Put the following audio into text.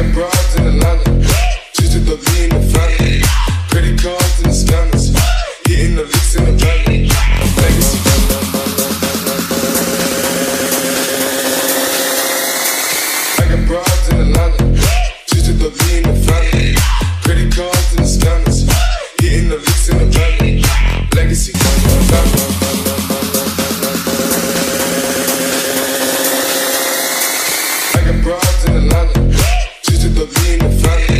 got broads in Atlanta, just to the lean and family. Credit cards and the scammers, hitting the licks in the van. Legacy. I got broads in Atlanta, just to the lean and family. Credit cards and the scammers, hitting the licks in the van. Legacy. I got broads in Atlanta, just to the lean and family.